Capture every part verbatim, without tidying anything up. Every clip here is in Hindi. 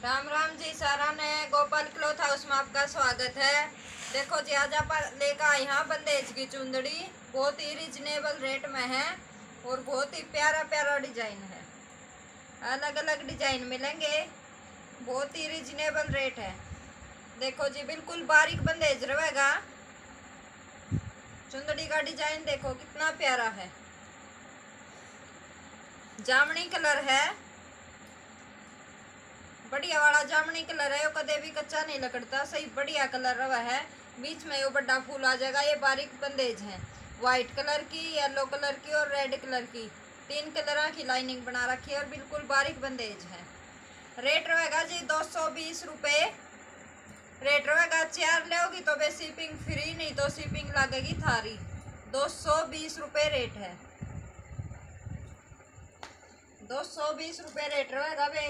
राम राम जी सारा ने गोपाल क्लॉथ हाउस में आपका स्वागत है। देखो जी आज आप लेकर आए हैं बंदेज की चुंदड़ी। बहुत ही रिजनेबल रेट में है और बहुत ही प्यारा प्यारा डिजाइन है। अलग अलग डिजाइन मिलेंगे, बहुत ही रिजनेबल रेट है। देखो जी बिल्कुल बारीक बंदेज रहेगा। चुंदड़ी का डिजाइन देखो कितना प्यारा है। जामनी कलर है, बढ़िया वाला जामनी कलर है। वो कदे भी कच्चा नहीं लगता, सही बढ़िया कलर रवा है। बीच में वो बड़ा फूल आ जाएगा। ये बारीक बंदेज है, व्हाइट कलर की, येलो कलर की और रेड कलर की, तीन कलर की लाइनिंग बना रखी है और बिल्कुल बारीक बंदेज है। रेट रहेगा जी दो सौ बीस रुपये रेट रहेगा। चार लोगी तो बे शिपिंग फ्री, नहीं तो शिपिंग लगेगी थारी। दो सौ बीस रुपये रेट है, दो सौ बीस रुपये रेट रहेगा बे।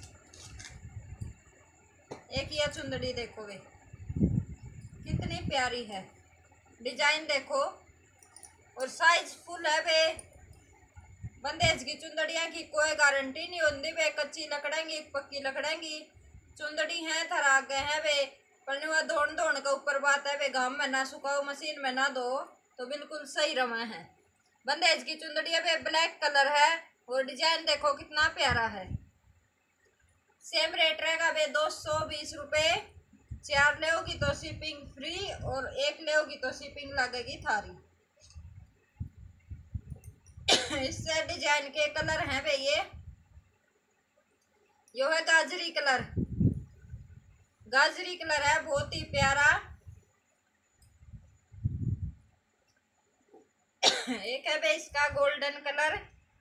एक ये चुंदड़ी देखो वे कितनी प्यारी है, डिजाइन देखो और साइज फुल है वे। बंदेज की चुंदड़िया की कोई गारंटी नहीं होती वे, कच्ची लकड़ेंगी पक्की लकड़ेंगी। चुंदड़ी है थरा गए हैं वे, पर वह धोन धोन का ऊपर बात है वे। घाम में ना सुखाओ, मशीन में ना दो तो बिल्कुल सही रमा है। बंदेज की चुंदड़िया वे ब्लैक कलर है और डिजाइन देखो कितना प्यारा है। सेम रेट रहेगा वे दो सौ बीस रुपये। चार लेगी तो शिपिंग फ्री और एक लेगी तो शिपिंग लगेगी थारी। इससे डिजाइन के कलर हैं वे ये यो है गाजरी कलर, गाजरी कलर है, बहुत ही प्यारा। एक है वे इसका गोल्डन कलर,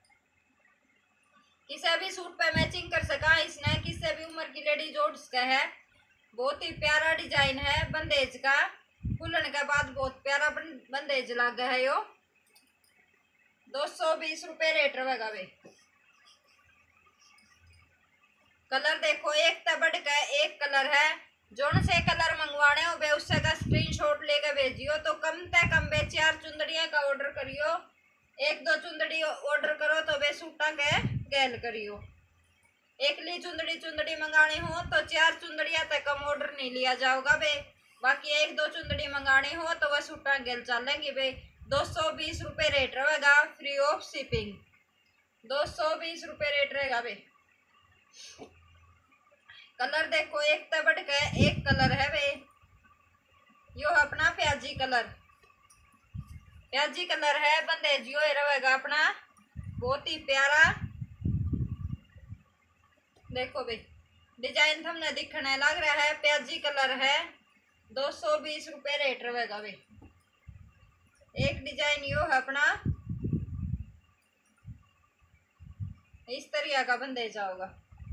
किसी भी सूट पे मैचिंग कर सका इसने, किसी भी उम्र की लेडी जोड़ का है। बहुत ही प्यारा डिजाइन है बंदेज का। खुलन के बाद बहुत प्यारा बंदेज लगा है यो। दो सौ बीस रुपये रेट रहेगा वे। कलर देखो एक तबड़ का एक कलर है। जोन से कलर मंगवाने हो वे उससे का स्क्रीनशॉट लेकर भेजियो तो कम से कम वे चार चुंदड़िया का ऑर्डर करियो। एक दो चुंदड़ी ऑर्डर करो तो वे सूटा के गैल करियो। एक ली चुंदड़ी चुंदड़ी मंगानी हो तो चार चुंदड़िया तक कम ऑर्डर नहीं लिया जाओगा बे। बाकी एक दो चुंदड़ी मंगानी हो तो वह सूटा गैल चलेंगी बे। दो सौ बीस रुपये रेट रहेगा, फ्री ऑफ शिपिंग। दो सौ बीस रुपये रेट रहेगा बे। कलर देखो एक तबड़ का एक कलर है बे, यो अपना प्याजी कलर, प्याजी कलर है बंदेज यो रहेगा अपना, बहुत ही प्यारा। देखो भाई डिजाइन हमने दिखने लग रहा है, प्याजी कलर है। दो सौ बीस रुपये रेट रहेगा भाई। एक डिजाइन यो है अपना, इस तरह का बंदेज होगा।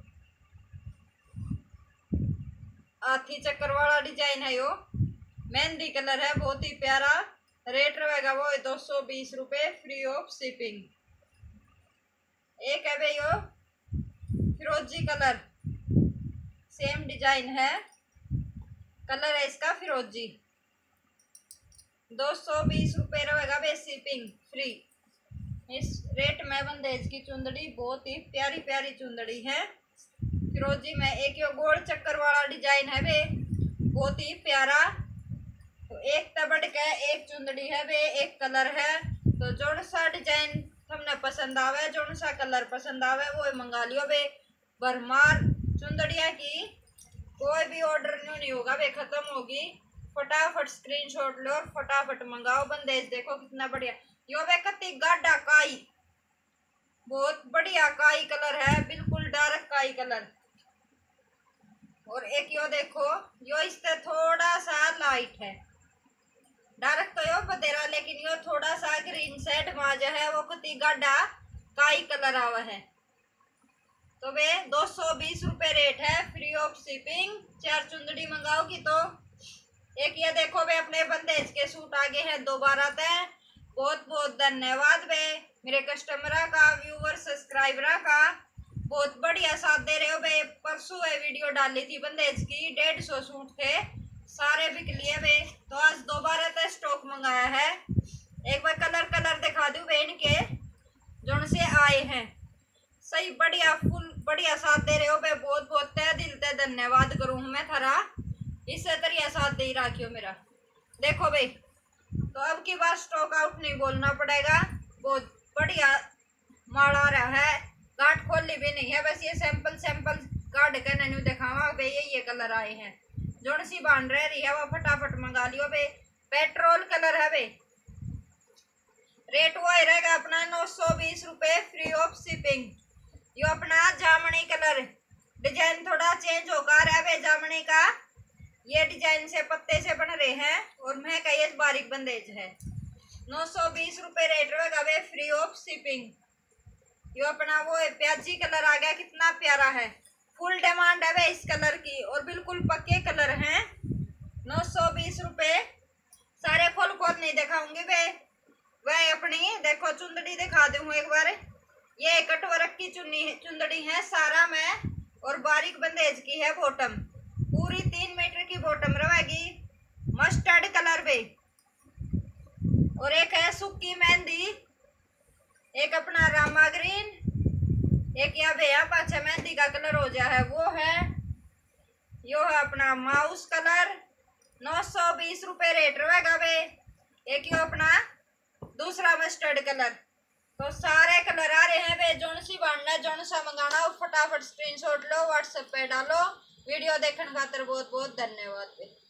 हाथी चक्कर वाला डिजाइन है यो, मेहंदी कलर है, बहुत ही प्यारा। रेट रहेगा वो दो सौ बीस रुपये, फ्री ऑफ शिपिंग। एक है भाई यो फिरोजी कलर, सेम डिजाइन है, कलर है इसका फिरोजी। दो सौ बीस रुपये रहेगा भाई, शिपिंग फ्री। इस रेट में बंदेज की चुंदड़ी बहुत ही प्यारी प्यारी चुंदड़ी है फिरोजी में। एक यो गोल चक्कर वाला डिजाइन है वे, बहुत ही प्यारा। तो एक तबड़ का एक चुंदड़ी है वे, एक कलर है। तो जोन सा डिजाइन हमने पसंद आवे, जोन सा कलर पसंद आवे वो मंगा लियो बे। भरमार चुंदड़िया की कोई भी ऑर्डर नहीं होगा वे, खत्म होगी। फटाफट स्क्रीनशॉट लो और फटाफट मंगाओ। बंदेज देखो कितना बढ़िया, यो वे कति गाढ़ा काई, बहुत बढ़िया काई कलर है, बिल्कुल डार्क काई कलर। और एक यो देखो यो इससे थोड़ा सा लाइट है, डार्क तो यो बतेरा, लेकिन यो थोड़ा सा ग्रीन सेट में जो है वो कति गाढ़ा काई कलर आवा है। तो वे दो सौ बीस रुपये रेट है, फ्री ऑफ शिपिंग। चार चुंदड़ी मंगाओगी तो एक ये देखो वे अपने बंदेज के सूट आगे हैं दोबारा तय। बहुत बहुत धन्यवाद वे मेरे कस्टमर का, व्यूवर सब्सक्राइबर का, बहुत बढ़िया साथ दे रहे हो वे। परसों है वीडियो डाली थी बंदेज की, डेढ़ सौ सूट थे, सारे बिक लिए वे। तो आज दोबारा तय स्टॉक मंगाया है। एक बार कलर कलर दिखा दूं वे इनके जोन से आए हैं, सही बढ़िया फुल बढ़िया साथ दे रहे हो बे। बहुत बहुत तय दिल तय धन्यवाद करूँ मैं थारा, इससे तरिया साथ दे रखियो मेरा। देखो भाई, तो अब की बार स्टॉक आउट नहीं बोलना पड़ेगा, बहुत बढ़िया माल आ रहा है। गांठ खोली भी नहीं है, बस ये सैंपल सैंपल काट कर नैनू दिखावा भाई, ये ये कलर आए हैं। जोन सी बांध रही है वो फटाफट मंगा लियो भाई। पेट्रोल कलर है भाई, रेट वो रहेगा अपना नौ सौ बीस रुपये फ्री ऑफ शिपिंग। यो अपना जामनी कलर, डिजाइन थोड़ा चेंज होकर है भाई जामनी का, ये डिजाइन से पत्ते से बन रहे हैं और मैं का ये बारीक बंदेज है। नौ सौ बीस रुपये रेट रहेगा भाई फ्री ऑफ शिपिंग। यो अपना वो प्याजी कलर आ गया, कितना प्यारा है, फुल डिमांड है भाई इस कलर की और बिल्कुल पक्के कलर हैं। नौ सौ बीस रुपये, सारे खोल खोल नहीं दिखाऊंगी भाई, वह अपनी देखो चुंदड़ी दिखा दूँ एक बार। ये कटवर्क की चुन्नी चुंदड़ी है सारा में और बारीक बंदेज की है बॉटम, पूरी तीन मीटर की बॉटम रहेगी, मस्टर्ड कलर पे। और एक है सुक्की मेहंदी, एक अपना रामा ग्रीन, एक या भैया पाछा मेहंदी का कलर हो जा है वो है। यो है अपना माउस कलर, नौ सौ बीस रुपये रेट रहेगा वे। एक यो अपना दूसरा मस्टर्ड कलर। तो सारे कलर आ रहे हैं वे, जोन सी बनना है जोन सा मंगाना हो फटाफट स्क्रीनशॉट लो, व्हाट्सएप पे डालो। वीडियो देखने खातिर बहुत बहुत धन्यवाद।